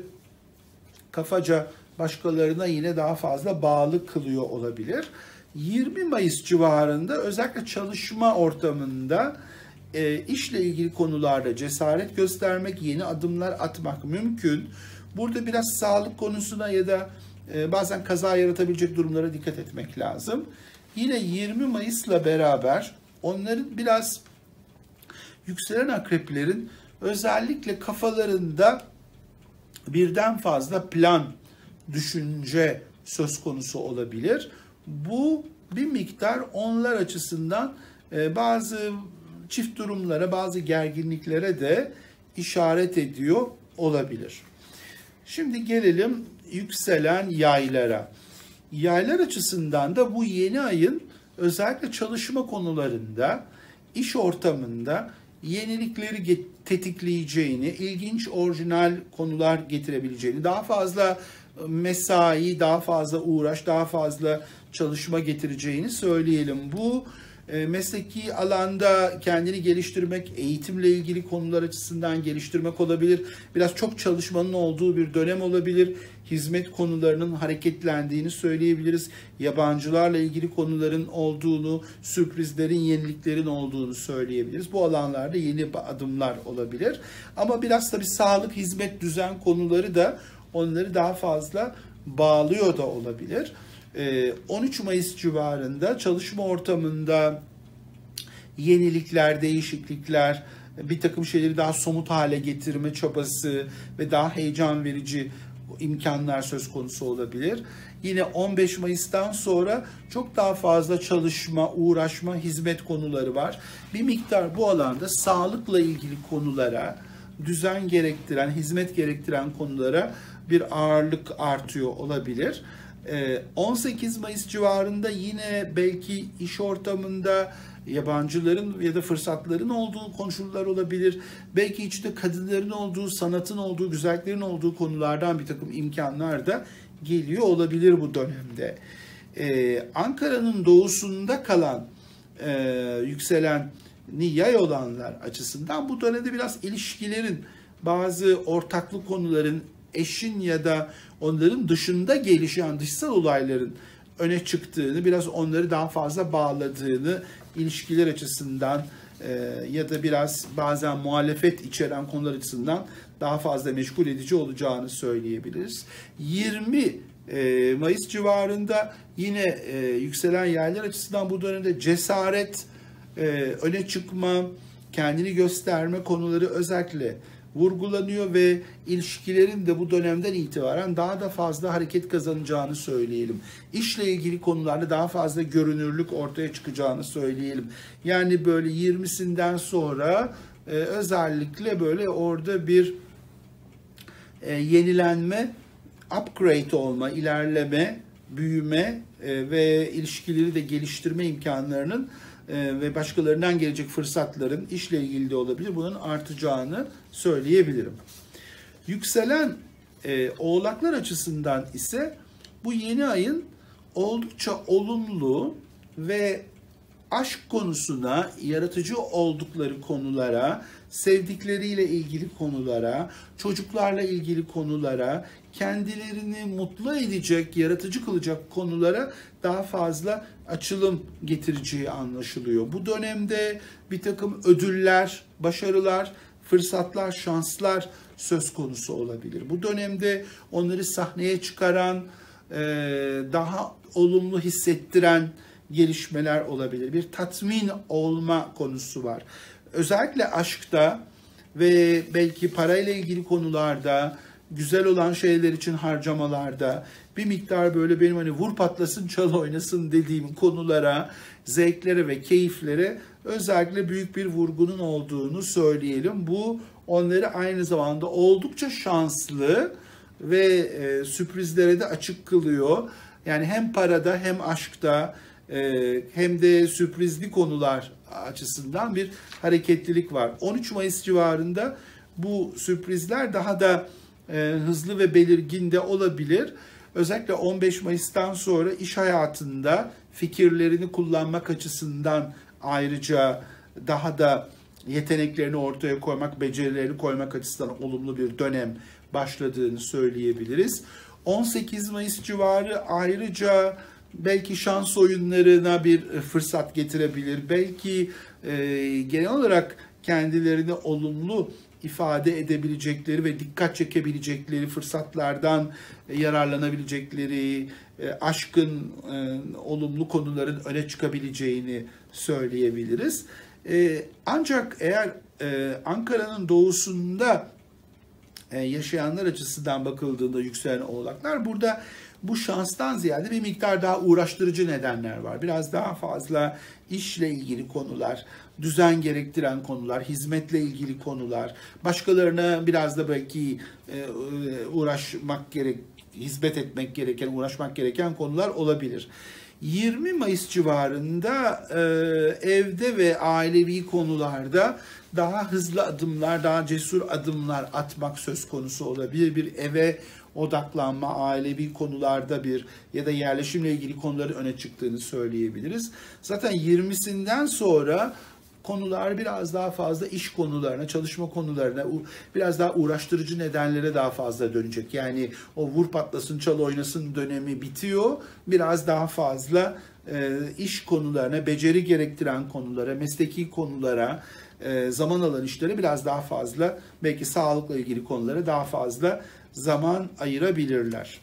S1: kafaca başkalarına yine daha fazla bağlı kılıyor olabilir. yirmi Mayıs civarında özellikle çalışma ortamında e, işle ilgili konularda cesaret göstermek, yeni adımlar atmak mümkün. Burada biraz sağlık konusuna ya da e, bazen kaza yaratabilecek durumlara dikkat etmek lazım. Yine yirmi Mayıs'la beraber onların biraz yükselen akreplerin özellikle kafalarında birden fazla plan, düşünce söz konusu olabilir. Bu bir miktar onlar açısından bazı çift durumlara, bazı gerginliklere de işaret ediyor olabilir. Şimdi gelelim yükselen yaylara. Yaylar açısından da bu yeni ayın özellikle çalışma konularında, iş ortamında yenilikleri tetikleyeceğini, ilginç, orijinal konular getirebileceğini, daha fazla mesai, daha fazla uğraş, daha fazla çalışma getireceğini söyleyelim. Bu mesleki alanda kendini geliştirmek, eğitimle ilgili konular açısından geliştirmek olabilir. Biraz çok çalışmanın olduğu bir dönem olabilir. Hizmet konularının hareketlendiğini söyleyebiliriz. Yabancılarla ilgili konuların olduğunu, sürprizlerin, yeniliklerin olduğunu söyleyebiliriz. Bu alanlarda yeni adımlar olabilir. Ama biraz tabii sağlık, hizmet, düzen konuları da onları daha fazla bağlıyor da olabilir. on üç Mayıs civarında çalışma ortamında yenilikler, değişiklikler, bir takım şeyleri daha somut hale getirme çabası ve daha heyecan verici imkanlar söz konusu olabilir. Yine on beş Mayıs'tan sonra çok daha fazla çalışma, uğraşma, hizmet konuları var. Bir miktar bu alanda sağlıkla ilgili konulara, düzen gerektiren, hizmet gerektiren konulara bir ağırlık artıyor olabilir. on sekiz Mayıs civarında yine belki iş ortamında yabancıların ya da fırsatların olduğu konuşullar olabilir. Belki içinde kadınların olduğu, sanatın olduğu, güzelliklerin olduğu konulardan bir takım imkanlar da geliyor olabilir bu dönemde. Ee, Ankara'nın doğusunda kalan e, yükselen yay olanlar açısından bu dönemde biraz ilişkilerin, bazı ortaklık konuların, eşin ya da onların dışında gelişen dışsal olayların öne çıktığını, biraz onları daha fazla bağladığını ilişkiler açısından ya da biraz bazen muhalefet içeren konular açısından daha fazla meşgul edici olacağını söyleyebiliriz. yirmi Mayıs civarında yine yükselen yerler açısından bu dönemde cesaret, öne çıkma, kendini gösterme konuları özellikle vurgulanıyor ve ilişkilerin de bu dönemden itibaren daha da fazla hareket kazanacağını söyleyelim. İşle ilgili konularda daha fazla görünürlük ortaya çıkacağını söyleyelim. Yani böyle yirmisinden sonra e, özellikle böyle orada bir e, yenilenme, upgrade olma, ilerleme, büyüme e, ve ilişkileri de geliştirme imkanlarının ve başkalarından gelecek fırsatların işle ilgili de olabilir, bunun artacağını söyleyebilirim. Yükselen e, oğlaklar açısından ise bu yeni ayın oldukça olumlu ve aşk konusuna, yaratıcı oldukları konulara, sevdikleriyle ilgili konulara, çocuklarla ilgili konulara, kendilerini mutlu edecek, yaratıcı kılacak konulara daha fazla açılım getireceği anlaşılıyor. Bu dönemde bir takım ödüller, başarılar, fırsatlar, şanslar söz konusu olabilir. Bu dönemde onları sahneye çıkaran, daha olumlu hissettiren gelişmeler olabilir. Bir tatmin olma konusu var. Özellikle aşkta ve belki parayla ilgili konularda, güzel olan şeyler için harcamalarda bir miktar böyle benim hani vur patlasın çal oynasın dediğim konulara, zevklere ve keyiflere özellikle büyük bir vurgunun olduğunu söyleyelim. Bu onları aynı zamanda oldukça şanslı ve e, sürprizlere de açık kılıyor. Yani hem parada hem aşkta e, hem de sürprizli konular açısından bir hareketlilik var. on üç Mayıs civarında bu sürprizler daha da e, hızlı ve belirgin de olabilir. Özellikle on beş Mayıs'tan sonra iş hayatında fikirlerini kullanmak açısından ayrıca daha da yeteneklerini ortaya koymak, becerilerini koymak açısından olumlu bir dönem başladığını söyleyebiliriz. on sekiz Mayıs civarı ayrıca belki şans oyunlarına bir fırsat getirebilir. Belki e, genel olarak kendilerini olumlu ifade edebilecekleri ve dikkat çekebilecekleri fırsatlardan yararlanabilecekleri, e, aşkın, e, olumlu konuların öne çıkabileceğini söyleyebiliriz. E, ancak eğer e, Ankara'nın doğusunda e, yaşayanlar açısından bakıldığında yükselen oğlaklar, burada bu şanstan ziyade bir miktar daha uğraştırıcı nedenler var. Biraz daha fazla işle ilgili konular, düzen gerektiren konular, hizmetle ilgili konular, başkalarına biraz da belki uğraşmak gerek, hizmet etmek gereken, uğraşmak gereken konular olabilir. yirmi Mayıs civarında evde ve ailevi konularda daha hızlı adımlar, daha cesur adımlar atmak söz konusu olabilir. Bir eve odaklanma, ailevi konularda bir ya da yerleşimle ilgili konuların öne çıktığını söyleyebiliriz. Zaten yirmisinden sonra konular biraz daha fazla iş konularına, çalışma konularına, biraz daha uğraştırıcı nedenlere daha fazla dönecek. Yani o vur patlasın, çal oynasın dönemi bitiyor. Biraz daha fazla e, iş konularına, beceri gerektiren konulara, mesleki konulara, e, zaman alan işlere biraz daha fazla, belki sağlıkla ilgili konulara daha fazla zaman ayırabilirler.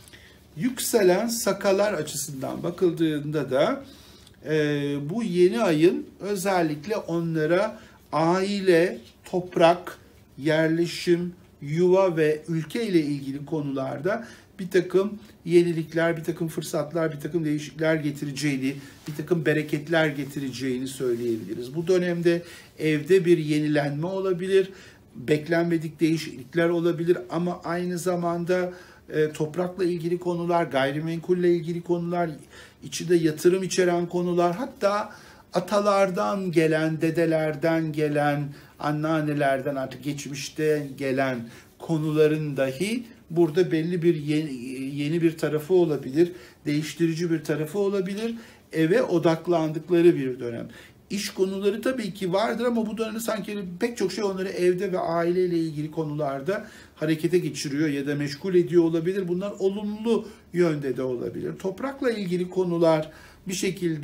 S1: Yükselen sakalar açısından bakıldığında da e, bu yeni ayın özellikle onlara aile, toprak, yerleşim, yuva ve ülke ile ilgili konularda bir takım yenilikler, bir takım fırsatlar, bir takım değişiklikler getireceğini, bir takım bereketler getireceğini söyleyebiliriz. Bu dönemde evde bir yenilenme olabilir, beklenmedik değişiklikler olabilir ama aynı zamanda e, toprakla ilgili konular, gayrimenkulle ilgili konular, içinde yatırım içeren konular, hatta atalardan gelen, dedelerden gelen, anneannelerden artık geçmişte gelen konuların dahi burada belli bir yeni, yeni bir tarafı olabilir, değiştirici bir tarafı olabilir, eve odaklandıkları bir dönem. İş konuları tabii ki vardır ama bu dönemde sanki pek çok şey onları evde ve aileyle ilgili konularda harekete geçiriyor ya da meşgul ediyor olabilir. Bunlar olumlu yönde de olabilir. Toprakla ilgili konular bir şekilde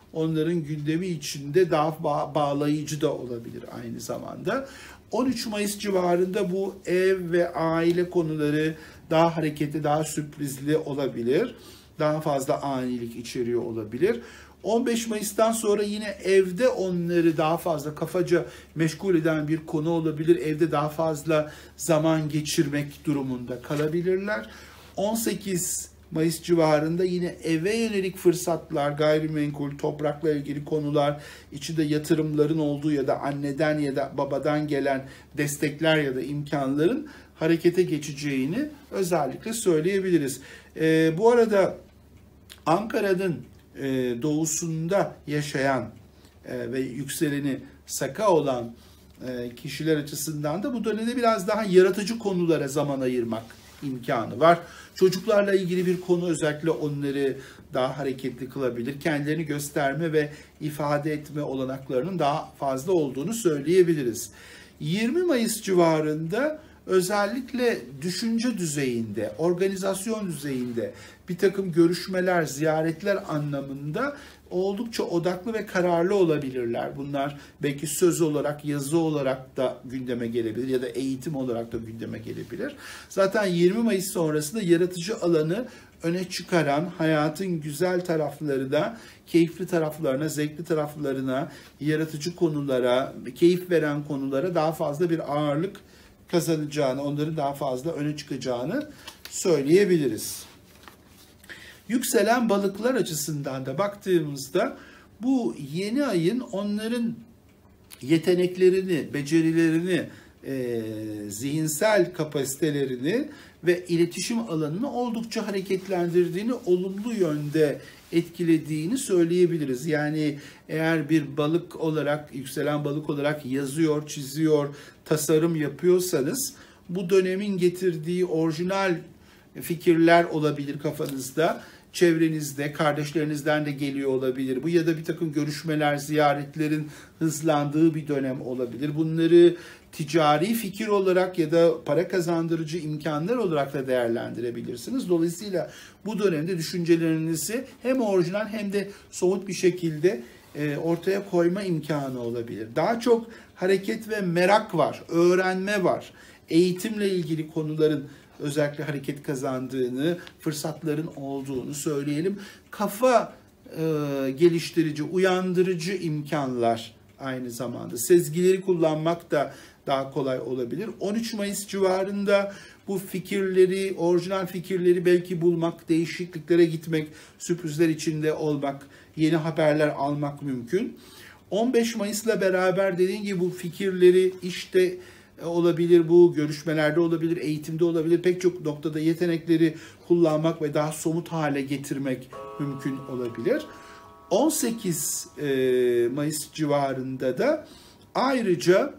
S1: onların gündemi içinde daha ba- bağlayıcı da olabilir aynı zamanda. on üç Mayıs civarında bu ev ve aile konuları daha hareketli, daha sürprizli olabilir. Daha fazla anilik içeriyor olabilir. on beş Mayıs'tan sonra yine evde onları daha fazla kafaca meşgul eden bir konu olabilir. Evde daha fazla zaman geçirmek durumunda kalabilirler. on sekiz Mayıs civarında yine eve yönelik fırsatlar, gayrimenkul, toprakla ilgili konular, içinde yatırımların olduğu ya da anneden ya da babadan gelen destekler ya da imkanların harekete geçeceğini özellikle söyleyebiliriz. Ee, bu arada Ankara'nın e, doğusunda yaşayan e, ve yükseleni Saka olan e, kişiler açısından da bu dönemde biraz daha yaratıcı konulara zaman ayırmak imkanı var. Çocuklarla ilgili bir konu özellikle onları daha hareketli kılabilir. Kendilerini gösterme ve ifade etme olanaklarının daha fazla olduğunu söyleyebiliriz. yirmi Mayıs civarında özellikle düşünce düzeyinde, organizasyon düzeyinde bir takım görüşmeler, ziyaretler anlamında oldukça odaklı ve kararlı olabilirler. Bunlar belki söz olarak, yazı olarak da gündeme gelebilir ya da eğitim olarak da gündeme gelebilir. Zaten yirmi Mayıs sonrasında yaratıcı alanı öne çıkaran, hayatın güzel taraflarına, keyifli taraflarına, zevkli taraflarına, yaratıcı konulara, keyif veren konulara daha fazla bir ağırlık kazanacağını, onların daha fazla öne çıkacağını söyleyebiliriz. Yükselen balıklar açısından da baktığımızda bu yeni ayın onların yeteneklerini, becerilerini, e, zihinsel kapasitelerini ve iletişim alanını oldukça hareketlendirdiğini, olumlu yönde etkilediğini söyleyebiliriz. Yani eğer bir balık olarak, yükselen balık olarak yazıyor, çiziyor, tasarım yapıyorsanız bu dönemin getirdiği orijinal fikirler olabilir kafanızda. Çevrenizde, kardeşlerinizden de geliyor olabilir. Bu ya da bir takım görüşmeler, ziyaretlerin hızlandığı bir dönem olabilir. Bunları ticari fikir olarak ya da para kazandırıcı imkanlar olarak da değerlendirebilirsiniz. Dolayısıyla bu dönemde düşüncelerinizi hem orijinal hem de somut bir şekilde ortaya koyma imkanı olabilir. Daha çok hareket ve merak var, öğrenme var. Eğitimle ilgili konuların özellikle hareket kazandığını, fırsatların olduğunu söyleyelim. Kafa e, geliştirici, uyandırıcı imkanlar aynı zamanda. Sezgileri kullanmak da daha kolay olabilir. on üç Mayıs civarında bu fikirleri, orijinal fikirleri belki bulmak, değişikliklere gitmek, sürprizler içinde olmak, yeni haberler almak mümkün. on beş Mayıs'la beraber dediğim gibi bu fikirleri işte olabilir, bu görüşmelerde olabilir, eğitimde olabilir. Pek çok noktada yetenekleri kullanmak ve daha somut hale getirmek mümkün olabilir. on sekiz Mayıs civarında da ayrıca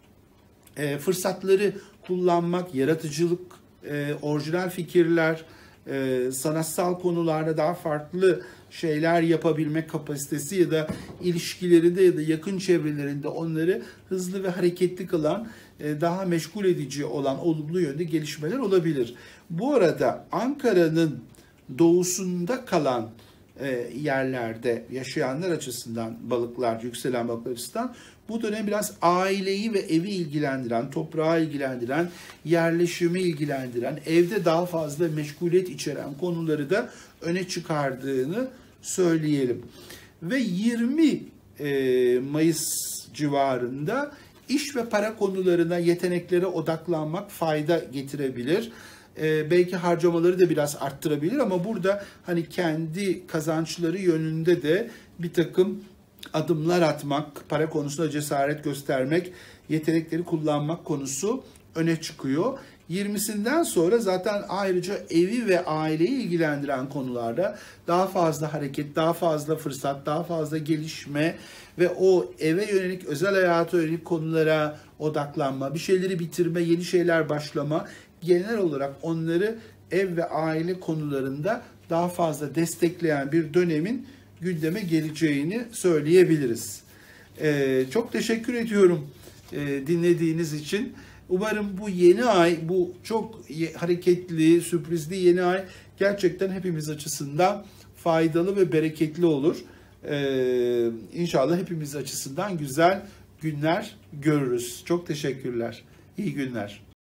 S1: fırsatları kullanmak, yaratıcılık, orijinal fikirler, sanatsal konularda daha farklı şeyler yapabilmek kapasitesi ya da ilişkilerinde ya da yakın çevrelerinde onları hızlı ve hareketli kılan, daha meşgul edici olan olumlu yönde gelişmeler olabilir. Bu arada Ankara'nın doğusunda kalan yerlerde yaşayanlar açısından, balıklar, yükselen balıklar açısından bu dönem biraz aileyi ve evi ilgilendiren, toprağı ilgilendiren, yerleşimi ilgilendiren, evde daha fazla meşguliyet içeren konuları da öne çıkardığını söyleyelim. Ve yirmi Mayıs civarında iş ve para konularına, yeteneklere odaklanmak fayda getirebilir. Ee, belki harcamaları da biraz arttırabilir ama burada hani kendi kazançları yönünde de bir takım adımlar atmak, para konusunda cesaret göstermek, yetenekleri kullanmak konusu öne çıkıyor. yirmisinden sonra zaten ayrıca evi ve aileyi ilgilendiren konularda daha fazla hareket, daha fazla fırsat, daha fazla gelişme ve o eve yönelik, özel hayata yönelik konulara odaklanma, bir şeyleri bitirme, yeni şeyler başlama, genel olarak onları ev ve aile konularında daha fazla destekleyen bir dönemin gündeme geleceğini söyleyebiliriz. Ee, çok teşekkür ediyorum e, dinlediğiniz için. Umarım bu yeni ay, bu çok hareketli, sürprizli yeni ay gerçekten hepimiz açısından faydalı ve bereketli olur. Ee, inşallah hepimiz açısından güzel günler görürüz. Çok teşekkürler. İyi günler.